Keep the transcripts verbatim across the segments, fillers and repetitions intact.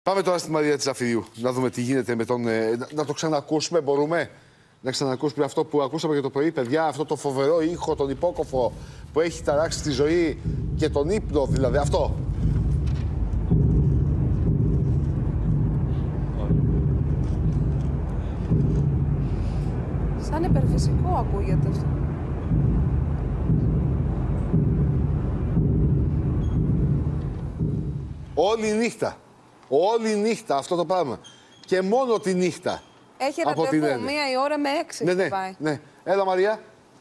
Πάμε τώρα στη Μαρία Τσαφιδιού, να δούμε τι γίνεται με τον... Ε, να το ξανακούσουμε, μπορούμε να ξανακούσουμε αυτό που ακούσαμε και το πρωί, παιδιά, αυτό το φοβερό ήχο, τον υπόκοφο που έχει ταράξει τη ζωή και τον ύπνο, δηλαδή αυτό. Σαν υπερφυσικό ακούγεται αυτό. Όλη η νύχτα. Όλη η νύχτα αυτό το πράγμα. Και μόνο τη νύχτα. Έχει ραντεβού μία η ώρα με έξι. Ναι, ναι, πάει. ναι. Έλα, Μαρία.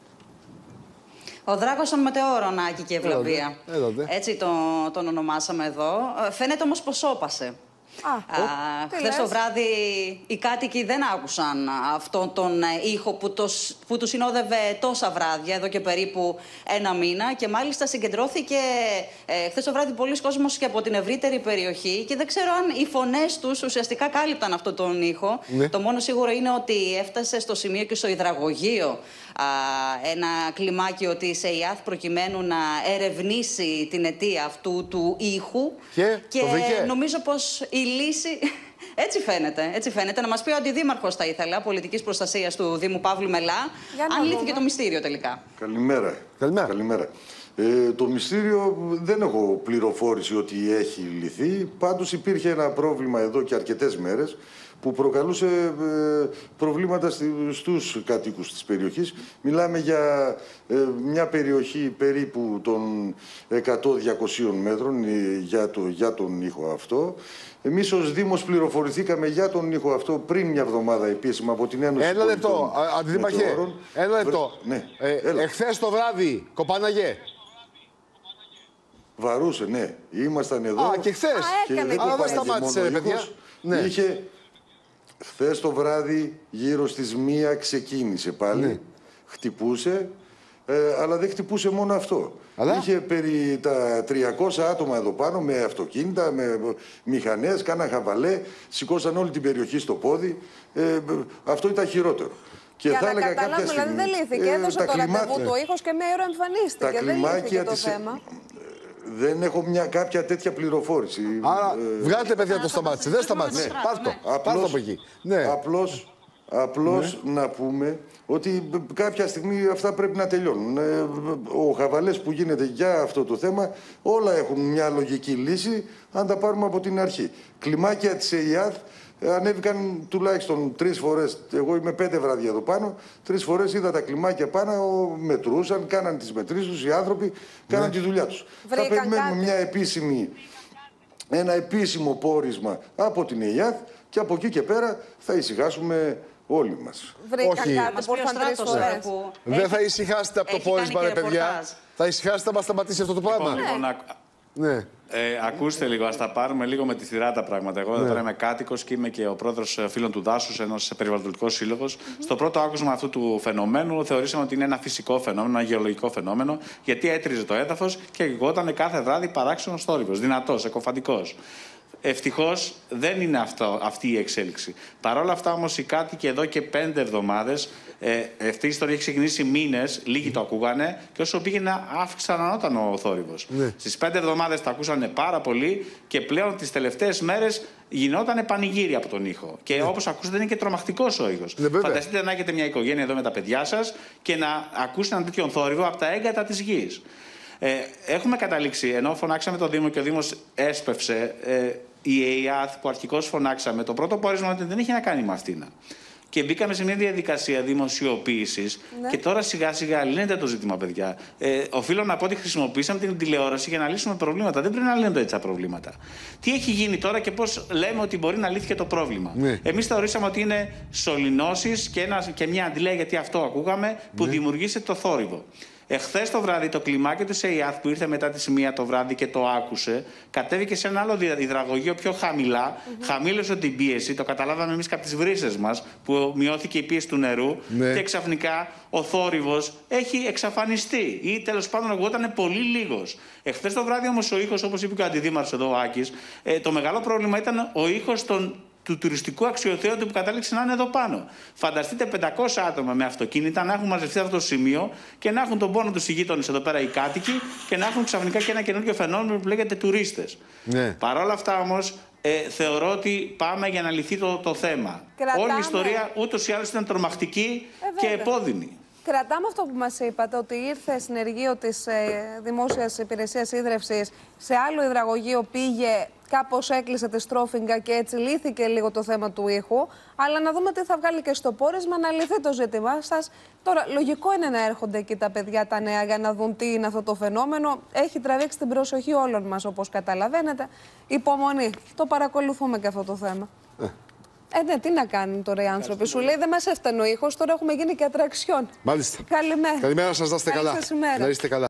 Ο Δράκος των Μετεώρων, Άκη και Ευλαβία. Έλατε. Έτσι τον, τον ονομάσαμε εδώ. Φαίνεται όμως πως όπασε. Α, χθες το βράδυ οι κάτοικοι δεν άκουσαν αυτόν τον ήχο που, το, που του συνόδευε τόσα βράδια, εδώ και περίπου ένα μήνα, και μάλιστα συγκεντρώθηκε ε, χθες το βράδυ πολλοί κόσμος και από την ευρύτερη περιοχή και δεν ξέρω αν οι φωνές τους ουσιαστικά κάλυπταν αυτόν τον ήχο. Ναι. Το μόνο σίγουρο είναι ότι έφτασε στο σημείο και στο υδραγωγείο α, ένα κλιμάκιο της ΕΙΑΘ προκειμένου να ερευνήσει την αιτία αυτού του ήχου και, και νομίζω πως η λύση... Έτσι φαίνεται, έτσι φαίνεται. Να μας πει ο Αντιδήμαρχος, θα ήθελα, πολιτικής προστασίας του Δήμου Παύλου Μελά, αν λύθηκε το μυστήριο τελικά. Καλημέρα. Καλημέρα. Καλημέρα. Ε, το μυστήριο δεν έχω πληροφόρηση ότι έχει λυθεί. Πάντως υπήρχε ένα πρόβλημα εδώ και αρκετές μέρες που προκαλούσε ε, προβλήματα στους κατοίκους της περιοχής. Μιλάμε για ε, μια περιοχή περίπου των εκατό με διακόσια μέτρων ε, για, το, για τον ήχο αυτό. Εμείς ως Δήμος πληροφορηθήκαμε για τον ήχο αυτό πριν μια εβδομάδα επίσημα από την Ένωση Ένα λεπτό, Αντιδήμαρχε, ένα λεπτό. Ναι, ε, εχθές το βράδυ, κοπάναγε. Βαρούσε, ναι. Ήμασταν εδώ. Α, και χθες. Και δεν Α, δεν σταμάτησε, ρε παιδιά. Ναι. Είχε... Χθες το βράδυ γύρω στις μία ξεκίνησε πάλι. Ναι. Χτυπούσε, ε, αλλά δεν χτυπούσε μόνο αυτό. Αλλά... Είχε περί τα τριακόσια άτομα εδώ πάνω με αυτοκίνητα, με μηχανές, κάναν χαβαλέ, σηκώσαν όλη την περιοχή στο πόδι. Ε, αυτό ήταν χειρότερο. Και για θα να έλεγα καταλάβουμε, δηλαδή δεν λύθηκε. Ε, Έδωσε το ραντεβού του ήχος και μία ώρα εμφανίστηκε. Τα δεν λύθηκε το της... θέμα. Δεν έχω μια, κάποια τέτοια πληροφόρηση. Άρα, ε, βγάλτε παιδιά το σταμάτησε. Δεν σταμάτησε. Ναι. Πάρ' το. Απλώς, Πάρ' το από εκεί. Ναι. Απλώς, απλώς ναι. να πούμε ότι κάποια στιγμή αυτά πρέπει να τελειώνουν. Ο χαβαλές που γίνεται για αυτό το θέμα, όλα έχουν μια λογική λύση, αν τα πάρουμε από την αρχή. Κλιμάκια της ΕΙΑΘ ανέβηκαν τουλάχιστον τρεις φορές. Εγώ είμαι πέντε βράδια εδώ πάνω. Τρεις φορές είδα τα κλιμάκια πάνω, μετρούσαν, κάναν τις μετρήσεις τους, οι άνθρωποι κάναν ναι. τη δουλειά τους. Βρήκαν θα περιμένουμε κάτι. μια επίσημη, ένα επίσημο πόρισμα από την ΕΙΑΘ και από εκεί και πέρα θα ησυχάσουμε όλοι μας. Βρήκαν Όχι. κάτι που ήρθαν τρεις φορές. Που... Δεν θα ησυχάσετε από το πόρισμα, ρε παιδιά. Θα ησυχάσετε, θα σταματήσει αυτό το πράγμα. Λοιπόν, ναι. Ναι. Ε, ακούστε λίγο, ας τα πάρουμε λίγο με τη σειρά τα πράγματα. Εγώ ναι. τώρα είμαι κάτοικος και είμαι και ο πρόεδρος φίλων του Δάσους, ένας περιβαλλοντικός σύλλογος. Mm-hmm. Στο πρώτο άκουσμα αυτού του φαινομένου θεωρήσαμε ότι είναι ένα φυσικό φαινόμενο, ένα γεωλογικό φαινόμενο, γιατί έτριζε το έδαφος και γινόταν κάθε βράδυ παράξενος θόρυβος, δυνατός, εκοφαντικός. Ευτυχώς δεν είναι αυτό, αυτή η εξέλιξη. Παρ' όλα αυτά όμως οι κάτοικοι εδώ και πέντε εβδομάδες, ε, αυτή η ιστορία έχει ξεκινήσει μήνες, λίγοι το ακούγανε και όσο πήγαινε αυξανόταν ο θόρυβος. Ναι. Στις πέντε εβδομάδες το ακούσανε πάρα πολύ και πλέον τις τελευταίες μέρες γινόταν πανηγύρι από τον ήχο. Και ναι. όπως ακούσατε είναι και τρομακτικός ο ήχος. Ναι, φανταστείτε να έχετε μια οικογένεια εδώ με τα παιδιά σας και να ακούσετε έναν τέτοιον θόρυβο από τα έγκατα της γης. Ε, έχουμε καταλήξει, ενώ φωνάξαμε τον Δήμο και ο Δήμος έσπευσε, ε, η ΕΙΑΘ που αρχικώς φωνάξαμε, το πρώτο πόρισμα δεν είχε να κάνει με αυτήν. Και μπήκαμε σε μια διαδικασία δημοσιοποίησης ναι. και τώρα σιγά σιγά λύνεται το ζήτημα, παιδιά. Ε, οφείλω να πω ότι χρησιμοποίησαμε την τηλεόραση για να λύσουμε προβλήματα. Δεν πρέπει να λύνονται έτσι τα προβλήματα. Τι έχει γίνει τώρα και πώς λέμε ότι μπορεί να λύθηκε το πρόβλημα. Ναι. Εμείς θεωρήσαμε ότι είναι σωληνώσεις και, και μια αντιλία, γιατί αυτό ακούγαμε, που ναι. δημιουργήσε το θόρυβο. Εχθές το βράδυ το κλιμάκιο της ΕΙΑΘ που ήρθε μετά τη μία το βράδυ και το άκουσε, κατέβηκε σε ένα άλλο υδραγωγείο πιο χαμηλά, mm-hmm. χαμήλωσε την πίεση, το καταλάβαμε εμείς από τις βρύσες μας που μειώθηκε η πίεση του νερού ναι. και ξαφνικά ο θόρυβος έχει εξαφανιστεί ή τέλος πάντων ακούγονταν πολύ λίγος. Εχθές το βράδυ όμως ο ήχος, όπως είπε και ο Αντιδήμαρχος εδώ ο Άκης, ε, το μεγάλο πρόβλημα ήταν ο ήχος των του τουριστικού αξιοθέωτου που κατάληξε να είναι εδώ πάνω. Φανταστείτε πεντακόσια άτομα με αυτοκίνητα να έχουν μαζευτεί σε αυτό το σημείο και να έχουν τον πόνο τους οι γείτονες εδώ πέρα οι κάτοικοι και να έχουν ξαφνικά και ένα καινούργιο φαινόμενο που λέγεται τουρίστες. Ναι. Παρ' όλα αυτά όμως ε, θεωρώ ότι πάμε για να λυθεί το, το θέμα. Κρατάμε. Όλη η ιστορία ούτως ή άλλως ήταν τρομακτική Ε, και βέβαια. επώδυνη. Κρατάμε αυτό που μας είπατε, ότι ήρθε συνεργείο της ε, Δημόσιας Υπηρεσίας Ίδρευσης σε άλλο υδραγωγείο, πήγε, κάπως έκλεισε τη στρόφιγγα και έτσι λύθηκε λίγο το θέμα του ήχου. Αλλά να δούμε τι θα βγάλει και στο πόρισμα, να λυθεί το ζήτημά σας. Τώρα, λογικό είναι να έρχονται εκεί τα παιδιά, τα νέα, για να δουν τι είναι αυτό το φαινόμενο. Έχει τραβήξει την προσοχή όλων μας, όπως καταλαβαίνετε. Υπομονή. Το παρακολουθούμε και αυτό το θέμα. Ε, ναι, τι να κάνουν τώρα οι άνθρωποι. Σου λέει δεν μας έφτανε ο ήχος, τώρα έχουμε γίνει και ατραξιόν. Μάλιστα. Καλημέρα. Καλημέρα σας, να είστε Καλή καλά. σας ημέρα. Να είστε καλά.